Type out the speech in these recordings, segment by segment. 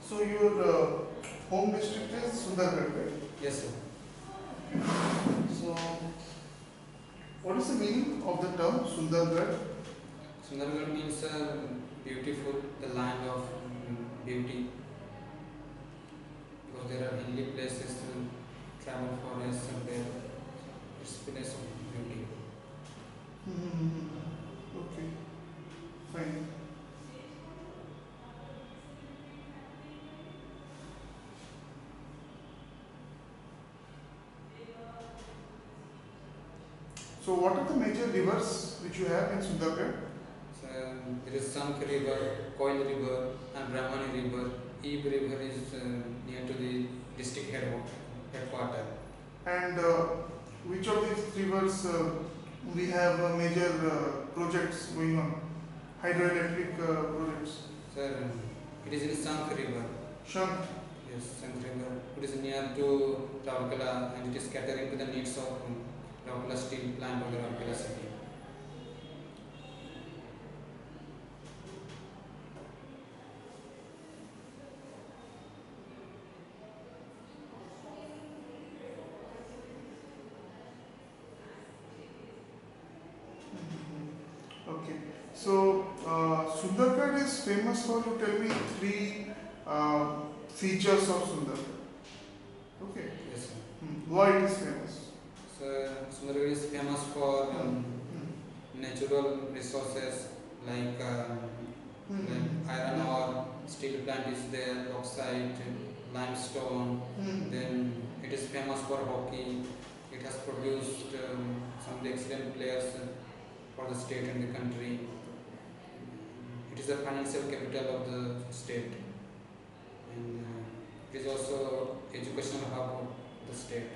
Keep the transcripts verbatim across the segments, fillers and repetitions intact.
So your uh, home district is Sundargarh, right? Yes, sir. So what is the meaning of the term Sundargarh? Sundargarh means uh, beautiful, the land of mm, beauty, because there are hilly places to travel forests and there it's place of beauty. Mm-hmm. Okay, fine. So what are the major rivers which you have in Sundargarh? So um, there is Sank River, Coil River, and Brahmani River. Ib River is uh, near to the district head headquarter. And uh, which of these rivers uh, we have uh, major uh, projects going on, hydroelectric uh, projects? Sir, um, it is in Sank River. Shank. Yes, Sank River. It is near to Raurkela and it is catering to the needs of um, Raurkela steel plant of the Raurkela city. Okay. So uh, Sundargarh is famous for, you tell me three uh, features of Sundargarh. Okay. Yes, sir. Hmm. Why it is famous? So Sundargarh is famous for um, Hmm. natural resources like, um, Hmm. like iron ore, steel plant is there, bauxite, limestone. Hmm. Then it is famous for hockey. It has produced um, some of the excellent players uh, for the state and the country. It is the financial capital of the state, and uh, it is also educational hub of the state.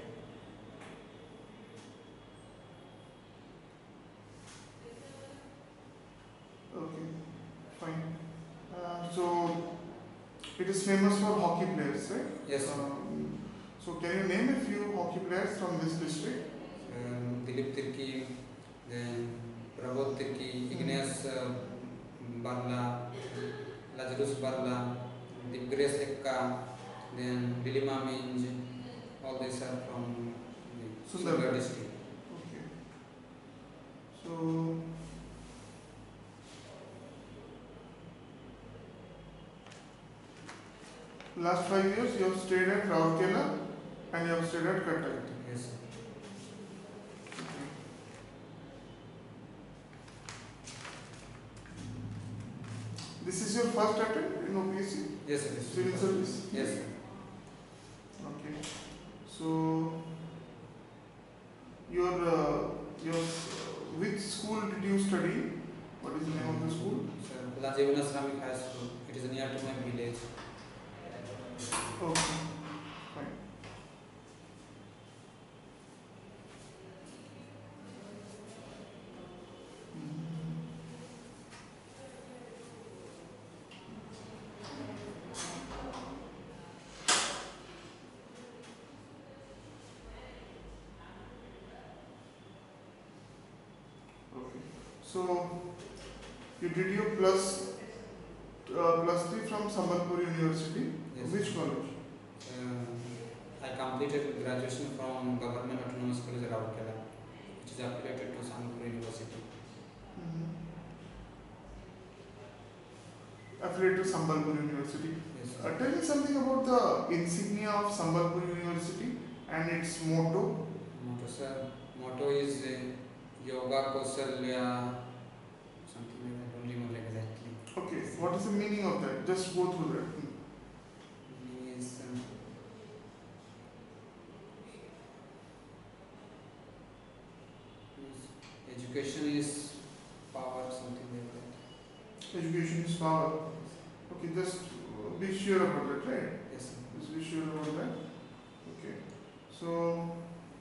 Okay. Fine. Uh, so it is famous for hockey players, right? Yes, sir. Um, so can you name a few hockey players from this district? Um, Dilip Tirki, then Prabodh Tirki, Ignace uh, Barla, Lazarus Barla, Grace Ekka, then Dilima Minj, all these are from the Sundargarh. Sundargarh district. Okay. So last five years you have stayed at Rourkela and you have stayed at Cuttack. Yes, sir. This is your first attempt in O P S C? Yes, sir. Yes, Civil sir. service? Yes, sir. Okay. So your uh, your which school did you study? What is the name of the school? Sir, Lajivana Islamic High School. It is near to my village. Okay. Fine. Okay. So you did your plus uh, plus three from Sambalpur University. Yes. Which college? Uh, I completed graduation from Government Autonomous College Raurkela, which is affiliated to Sambalpur University. Mm-hmm. Affiliated to Sambalpur University. Yes, Uh, sir. tell me something about the insignia of Sambalpur University and its motto. Motto, sir. Motto is uh, Yoga Kausalya, something like that. I don't remember exactly. Okay, what is the meaning of that? Just go through that. Hmm. Meaning is um, is education is power, something like that. Education is power. Okay, just uh, be sure about that, right? Yes, sir. Just be sure about that. Okay. So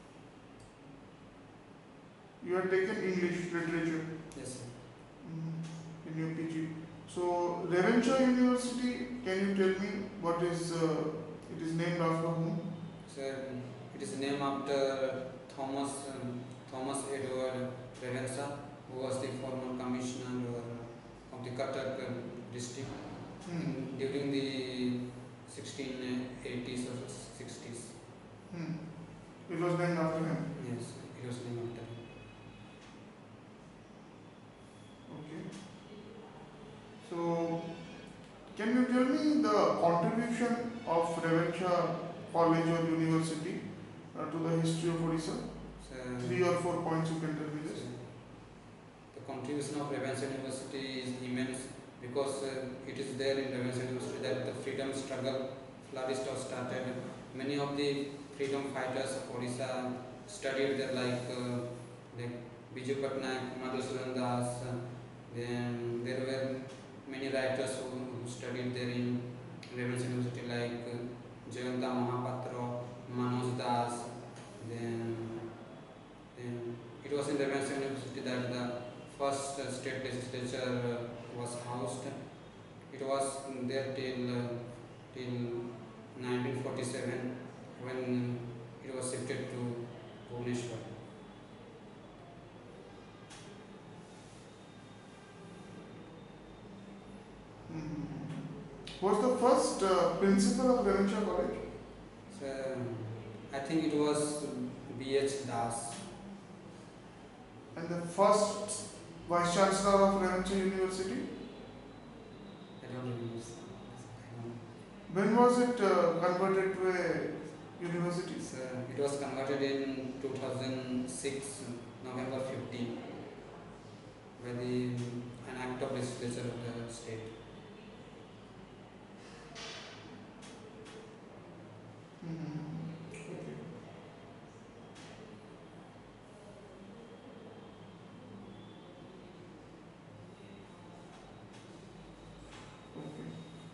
you have taken English literature Yes, sir. mm, in your P G. So Revencha University, can you tell me what is uh, it is named after whom? Sir, it is named after Thomas um, Thomas Edward Revensa, who was the former commissioner of the Cuttack um, district. Hmm. During the sixteen eighties or sixties. Hmm. It was named after him. Yes, it was named after him. Okay. So, can you tell me the contribution of Revencha College or University uh, to the history of Odisha? So, Three or four points you can tell me so this. the contribution of Revencha University is immense because uh, it is there in Revencha University that the freedom struggle flourished or started. Many of the freedom fighters of Odisha studied there, like uh, like Biju Patnaik, Madhusudan Das. Uh, then there were many writers who, who studied there in Revencha University, like uh, Jayanta Mahapatra, Manoj Das. Then, then it was in Revencha University that the first uh, state legislature uh, was housed. It was there till uh, till nineteen forty-seven when it was shifted to Bhubaneswar. Hmm. Was the first uh, principal of Revencha College? So, I think it was B H Das. And the first Vice Chancellor of Revencha University? I don't remember. When was it uh, converted to a university? So, it was converted in two thousand six, November fifteenth, by the an act of legislature of the state. Hmm. Okay. Okay.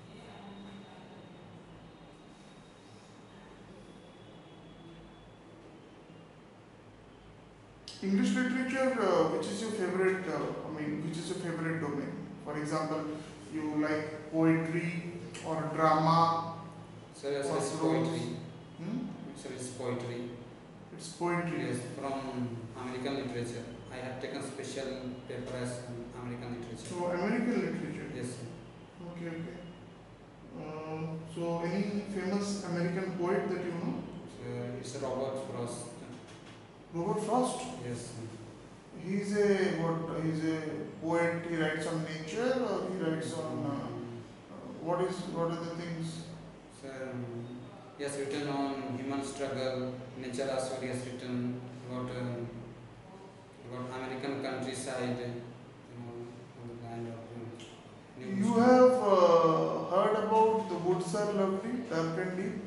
English literature, uh, which is your favorite, uh, I mean, which is your favorite domain? For example, you like poetry or drama? So, yes, Or it's prose. poetry. Hmm? So, it's poetry. It's poetry. Yes, from American literature. I have taken special paper as American literature. So, American literature. Yes. Okay, okay. Uh, so, any famous American poet that you know? So, it's Robert Frost. Robert Frost. Yes. He's a what? He's a poet. He writes on nature, or he writes on uh, uh, what is what are the things? So, he has written on human struggle, nature as well. He has written about um, about American countryside, you know, on the land of you know, You have uh, heard about the woods are lovely, dark and deep,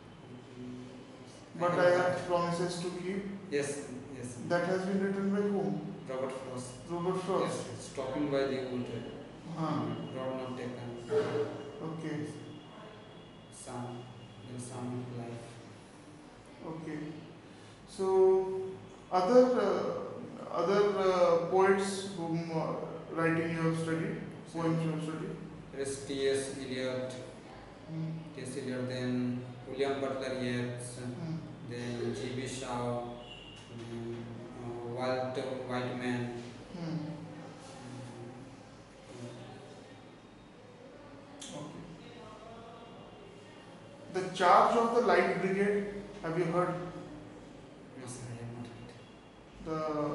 but I have promises to keep. Yes, yes. That has been written by whom? Robert Frost. Robert Frost. Yes, it's talking by the wood. Huh. Rod not taken. Okay. Sun, the sun of life. Okay. So other uh, other uh, poets whom uh, writing you have studied, poems you have studied. There is T S Eliot, Hmm. T S Eliot, then William Butler Yeats, Hmm. then G B Shaw, then, uh, Walt Whiteman. Hmm. Okay. The Charge of the Light Brigade. Have you heard No, sir, I have not read. the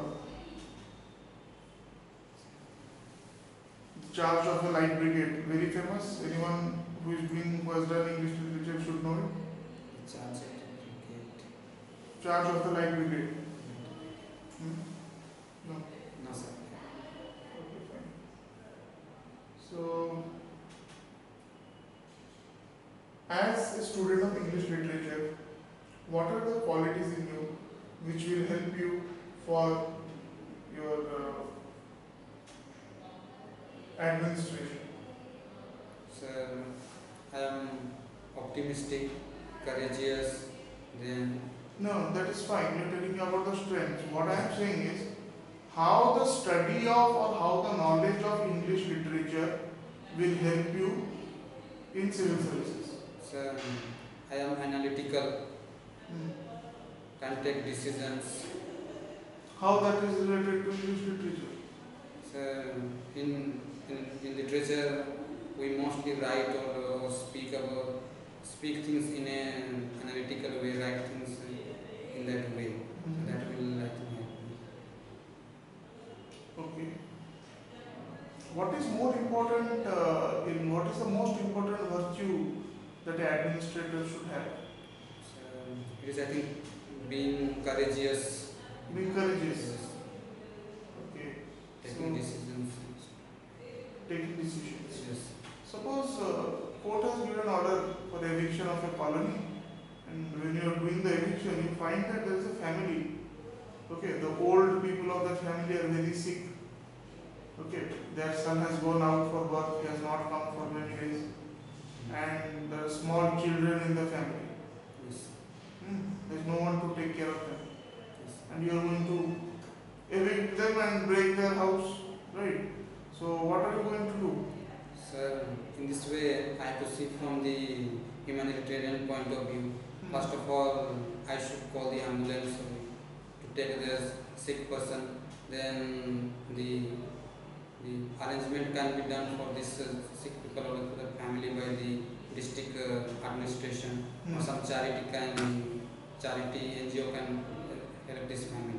the Charge of the Light Brigade? Very famous. Anyone who is doing who has done English literature should know it. The Charge of the Brigade. Charge of the Light Brigade. Hmm? No. No, sir. Okay, fine. So, as a student of English literature, what are the qualities in you which will help you for your uh, administration? So, I am optimistic, courageous, then No, that is fine. You're telling me about the strengths. What I am saying is how the study of or how the knowledge of English literature will help you in civil services. so I am analytical, Hmm. can take decisions. How that is related to English literature? So in, in, in literature, we mostly write or, or speak about speak things in an analytical way, write things in that way. Mhm. That will I think help me. Okay. What is more important uh, in what is the most important virtue that an administrator should have? So, it is I think being courageous, Being courageous. yes, Okay. taking So, decisions. taking decisions. Yes. Suppose uh, court has given order for eviction of a colony, and when you are doing the eviction, you find that there is a family. Okay, the old people of the family are very sick. Okay, their son has gone out for work, he has not come for many days, and there are small children in the family. Yes. Hmm. There is no one to take care of them, Yes. and you are going to evict them and break their house, right? So, what are you going to do? So in this way, I have to see from the humanitarian point of view. Hmm. First of all, I should call the ambulance to take the sick person. Then the the arrangement can be done for this uh, sick people or for the family by the district uh, administration, Hmm. or some charity can charity N G O can uh, help this family.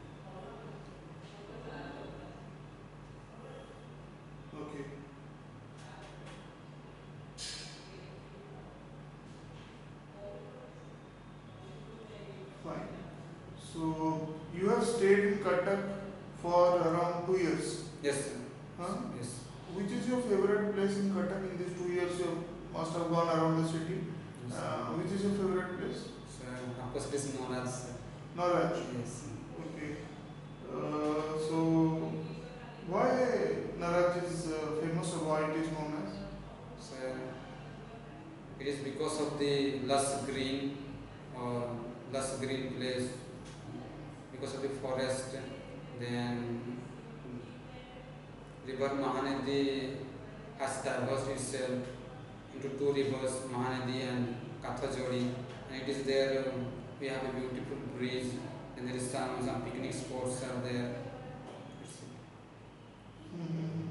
Okay. Fine. So you have stayed in Cuttack for around two years. Yes, sir. Huh? Yes. Which is your favorite place in Cuttack? In these two years, you must have gone around the city. Yes. Uh, which is your favorite place? So of course, this is known as Naraj. yes. Okay. Uh, so why Naraj is uh, famous, or why it is known as? So it is because of the lush green or lush green place, because of the forest. Then river Mahanadi has diversed itself into two rivers, Mahanadi and Kathajodi, and it is there. Um, we have a beautiful bridge, and there is some some picnic spots are there. It's, Mhm.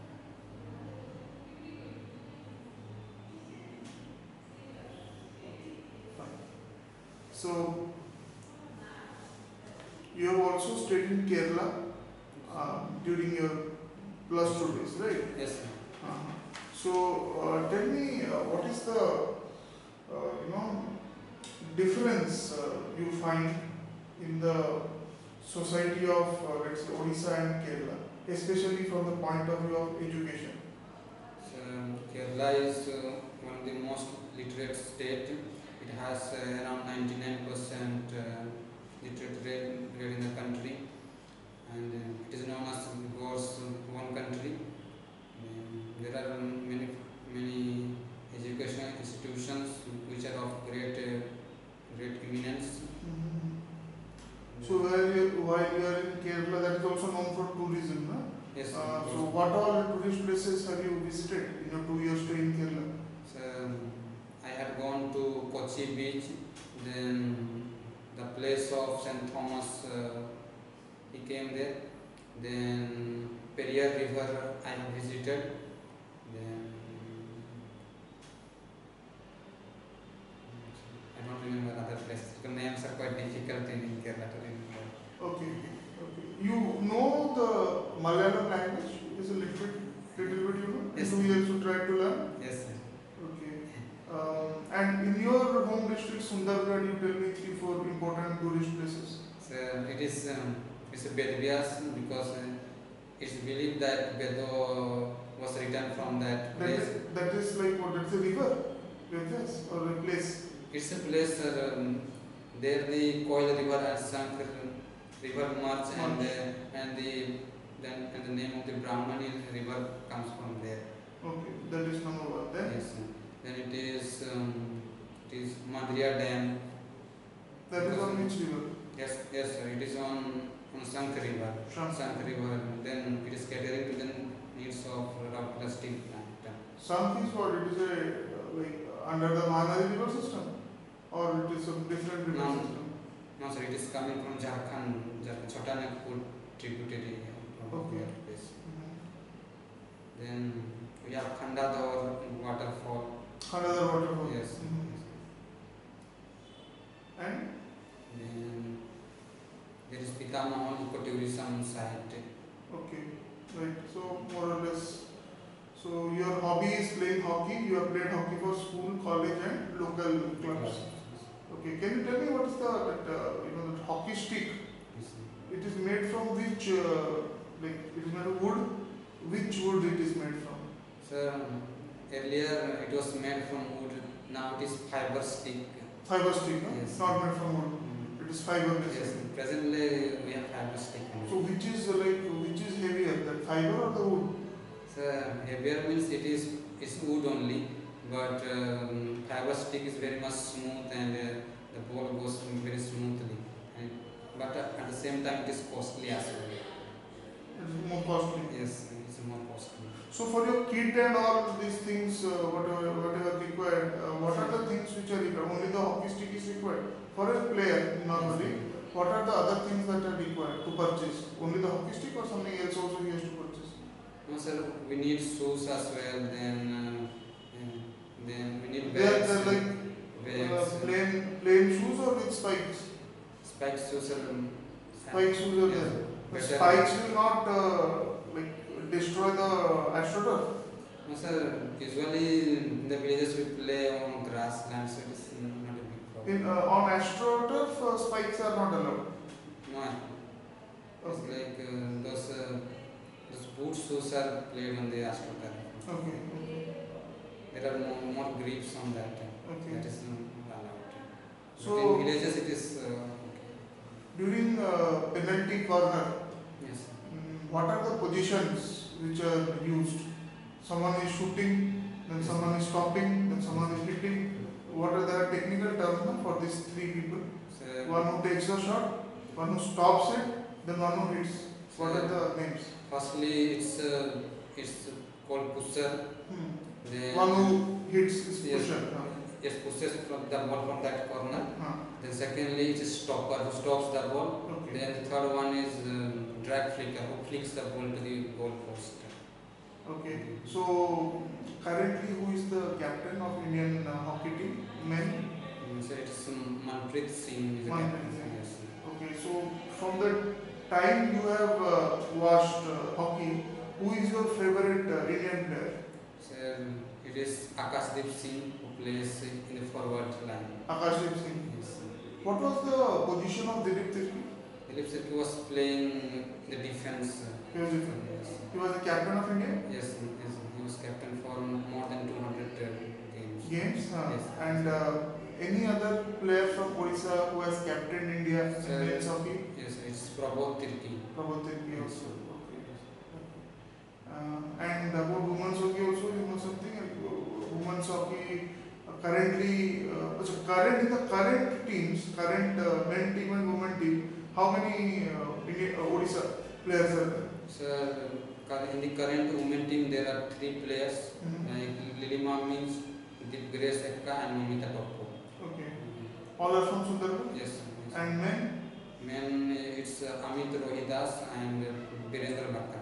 Fine. So you have also stayed in Kerala uh, during your plus two days, right? yes, sir. Uh-huh. So uh, tell me, uh, what is the uh, you know difference uh, you find in the society of uh, let's say Odisha and Kerala, especially from the point of view of education? So Kerala is uh, one of the most literate state. It has uh, around ninety-nine percent uh, literate rate, rate in the country, and uh, it is known as God's one country. Um, there are many many educational institutions which are of great uh, great eminence. Mhm. So while you, while you are in Kerala, that is also known for tourism, no? Yes, sir. Uh, so what all tourist places have you visited in your two years stay in Kerala? So I had gone to Kochi beach, then the place of Saint Thomas, uh, he came there. Then Periyar River I have visited. Then I don't remember other places. The names are quite difficult in Kerala to remember. Okay, okay. You know the Malayalam language? Is a little bit, little bit you know? Yes. In two years you tried to learn? Yes, sir. Okay. Um, and in your home district Sundargarh, you tell me three, four important tourist places. So it is um, it's a Bedvyas because uh, it's believed that Bedo was written from that That place. is, that is like what? That's a river? Yes, or a place? It's a place uh, um, there the Koil river has sunk, uh, river march, and March. uh, and the then and the name of the Brahmani river comes from there. Okay, that is number one. Then Yes. uh, Then it is um, it is Madhya Dam. that is on which river? Yes, yes, sir. It is on on Sank river. Shank. Sank river. Then it is catering to the needs of Raupala steel plant. Shank is what? It is a uh, like under the Mahanadi river system, or it is a different river No. system. No, sir. It is coming from Jharkhand, Jharkhand Chotanagpur tributary from Okay. that place. Mhm. Then we have Khandador waterfall. Another waterfall. Yes. Mhm. And Then there is Pitamahal ecotourism site. okay, right. So more or less. So your hobby is playing hockey. You have played hockey for school, college, and local clubs. Okay. Can you tell me what is the that, uh, you know that hockey stick? Yes. It is made from which uh, like it is made of wood. Which wood it is made from? Sir, earlier it was made from wood. Now it is fiber stick. Fiber stick. No? Yes. Not made from wood. Mm. It is fiber. Yes. Basically. Presently we have fiber stick. So which is uh, like which is heavier, the fiber or the wood? Sir, heavier means it is it's wood only, but um, fiber stick is very much smooth and uh, the ball goes very smoothly. And, but uh, at the same time it is costly as well. It is more costly. Yes, it's more costly. So for your kit and all these things, uh, whatever whatever required, uh, what are the things which are required? Only the hockey stick is required for a player normally. What are the other things that are required to purchase? Only the hockey stick or something else also he has to purchase? No, sir, we need shoes as well. Then, uh, uh, then we need They are bags. they're like bags, uh, plain plain shoes or with spikes? spikes, shoes, are, um, Spike shoes are yes, there. The better. spikes will not uh, like destroy the astroturf. No, sir. Usually in the villages we play on grassland, so it is not a big problem. In uh, on astroturf, uh, spikes are not allowed. No, it's Okay. like uh, those uh, those boot shoes are played on the astroturf. Okay. Okay. There are more, more grips on that. Okay. That is not allowed. So- but in villages it is uh, okay. During uh, penalty corner, Yes. mm, what are the positions which are used? Someone is shooting, then someone is stopping, then someone is hitting. What are the technical terms no, for these three people? So, One who takes the shot, one who stops it, then one who hits. What are the names? firstly, it's uh, it's called pusher. Hmm. Then One who hits is Yes. pusher. Huh. yes, pushes from the ball from that corner. Huh. Then secondly, it is stopper who stops the ball. Okay. Then the third one is um, drag flicker who flicks the ball to the goal post. Okay. So currently, who is the captain of Indian uh, hockey team? Men. Mm, So it's um, Manpreet Singh is the Manpreet captain. Singh. Yes. Okay. So from the time you have uh, watched uh, hockey, who is your favorite uh, Indian player? So it is Akashdeep Singh who plays in the forward line. Akashdeep Singh. Yes. What was the position of Dilip Tirki? Dilip Shetty was playing in the defense. He was, Yes. he was the captain of India Yes, yes, he was captain for more than two hundred uh, games. games. Uh, Yes. And uh, any other player from Odisha who has captained India in Sir, men's hockey? Yes, it's Prabodh Tirki. Prabodh Tirki Yes. also. Okay. Uh, and about women's hockey also, you know something? Uh, women's hockey uh, currently, uh, so current in the current teams, current uh, men team and women team, how many uh, India, uh, Odisha players are there? Sir, cur- in the current women team there are three players Mhm. like Lilima means Deep Grace Ekka and Mamita Toppo. Okay. All are from Sundarban? Yes. yes. And men? Men uh, it's uh, Amit Rohidas and uh, Virendra Bakkara.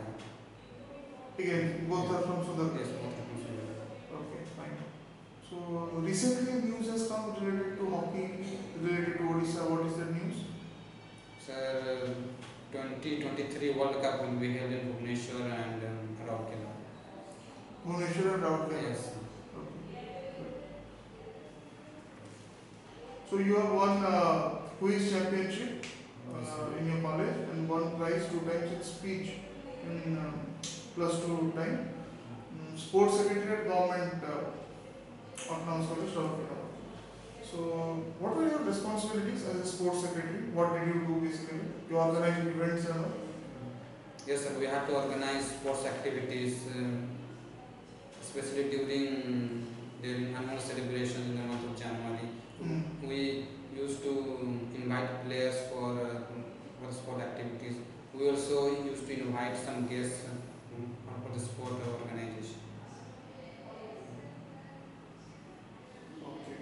Again, both are from Sundarban. Yes, both are from Sundarban. Okay, fine. So recently news has come related to hockey, related to Odisha. What is the news? Sir, uh, twenty twenty-three World Cup will be held in Bhubaneswar and um, Rourkela. Bhubaneswar and Rourkela. Yes. Okay. So you have won uh, quiz championship uh, in your college and won prize two times in speech in um, plus two time. Mm, sports secretariat government uh, Autonomous College Rourkela. So what were your responsibilities as a sports secretary? What did you do basically? You organized events and all? Yes, sir. We have to organize sports activities, um, especially during during annual celebrations in the month of January. Mm. We used to invite players for uh, for the sport activities. We also used to invite some guests uh, for the sport organization. Okay.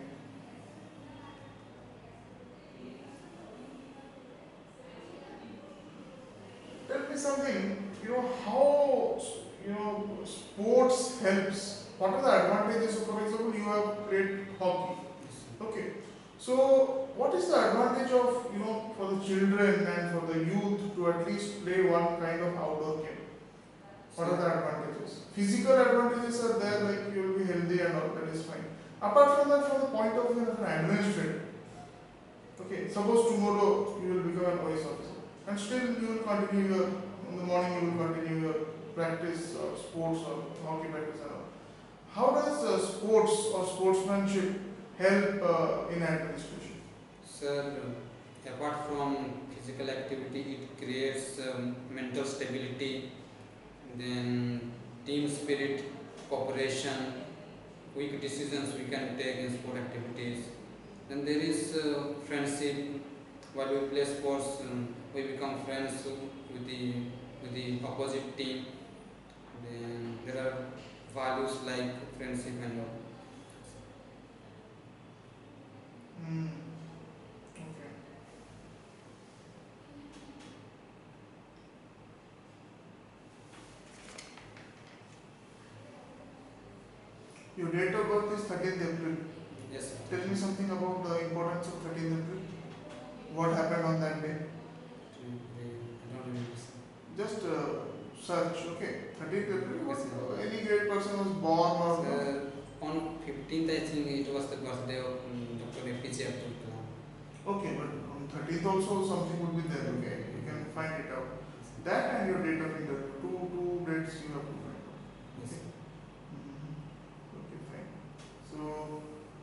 Tell me something, you know, how, you know, sports helps what are the advantages? So, for example, you have played hockey. Yes, sir. Okay. So, what is the advantage of, you know, for the children and for the youth to at least play one kind of outdoor game? What are the advantages? Physical advantages are there, like you will be healthy and all, that is fine. Apart from that, from the point of view of an administrator, okay, suppose tomorrow you will become an O S officer and still you will continue your, in the morning you will continue your practice or sports or hockey practice and all. How does uh, sports or sportsmanship help uh, in administration? Sir, apart from physical activity, it creates um, mental stability, then team spirit, cooperation, quick decisions we can take in sport activities. Then there is uh, friendship. While we play sports, um, we become friends with the with the opposite team. Then there are values like friendship and all. Hmm. Okay. Your date of birth is thirteenth April. Yes, sir. Tell me something about the importance of thirteenth April. What happened on that day? I don't remember, sir. Just uh, search, okay. thirteenth April, Yes, what, uh, any great person was born or no? Sir, on fifteenth, I think it was the birthday of um, Doctor A P J Abdul Kalam. Okay, but on thirteenth also something would be there, okay? You can find it out. That and your date of interview, two, two dates you have to find out. Yes, sir. Mhm. Okay, fine. So,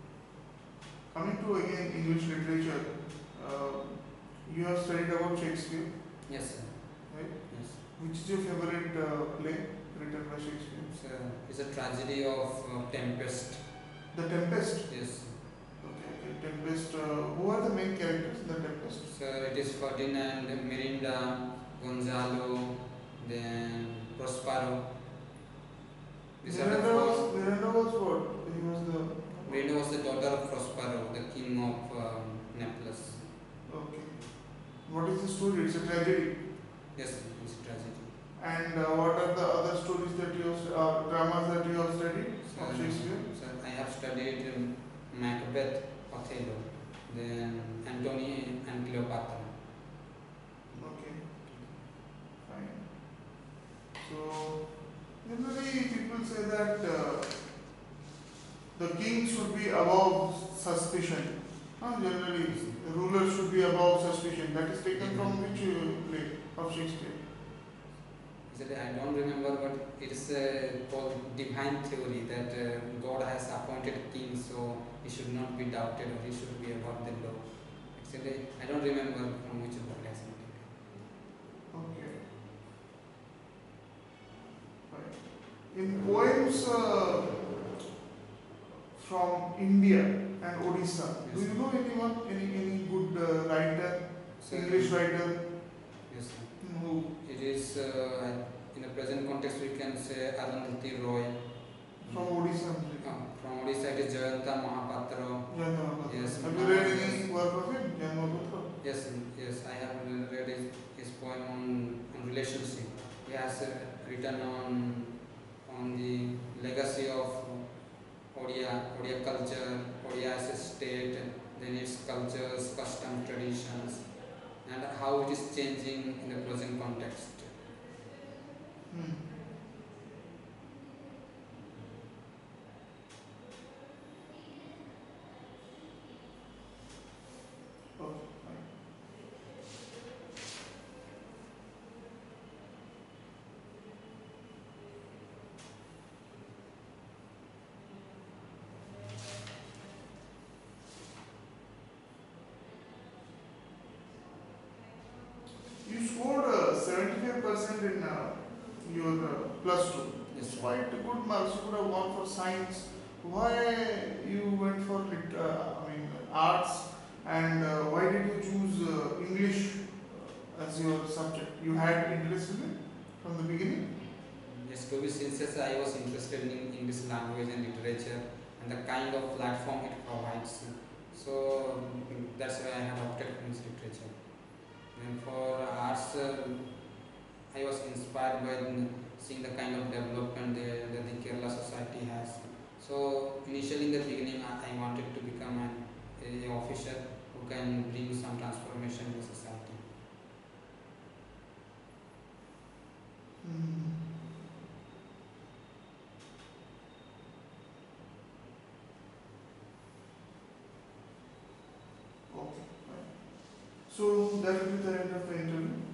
coming to again English literature, uh, you have studied about Shakespeare, Yes, sir. right? Yes. Which is your favorite uh, play written by Shakespeare? It's a, it's a tragedy of uh, Tempest. The Tempest. Yes. Okay, okay. Tempest. Uh, who are the main characters in the Tempest? So it is Ferdinand, Mirinda, Gonzalo, then Prospero. These are the Miranda four. was, Miranda was what? He was the. Mirinda was the daughter of Prospero, the king of um, Naples. Okay. What is the story? It's a tragedy. Yes, it's a tragedy. And uh, what are the other stories that you have, uh, dramas that you have studied So, of Shakespeare? so I have studied um, Macbeth, Othello, then Antony and Cleopatra. Okay, fine. So, generally people say that uh, the king should be above suspicion. Huh? Generally, the ruler should be above suspicion. That is taken from which uh, play of Shakespeare? Actually, I don't remember, but it is uh, called divine theory that uh, God has appointed king, so he should not be doubted or he should be above the law. Actually, I don't remember from which book it has been taken. Okay. Fine. In poems uh, from India and Odisha, do Yes. you know anyone, any any good uh, writer, So, English writer yes, sir. who It is uh, in the present context we can say Arundhati Roy. from Odisha? Uh, from Odisha, it is Jayanta Mahapatra. Jan Mahapatra. Yes. Have you read any work of him, Jan Mahapatra? Yes, yes, I have read his, his poem on, on relationship. He has uh, written on on the legacy of Odia, Odia culture, Odia as a state, then its cultures, customs, traditions, and how it is changing in the present context. Hmm. Okay, fine. You scored uh, seventy-five percent in uh, your uh, plus two. Yes, It's sir. quite good marks. You could have gone for science. Why you went for lit, uh, I mean arts, and uh, why did you choose uh, English uh, as your subject? You had interest in it from the beginning. Yes, to be sincere, sir, I was interested in English language and literature and the kind of platform it provides. So mm, that's why I have opted for English literature. And for arts, uh, I was inspired by mm, seeing the kind of development that the Kerala society has. initially in the beginning I, I wanted to become an a officer who can bring some transformation in the society. Hmm. Okay, fine. So that will be the end of the interview.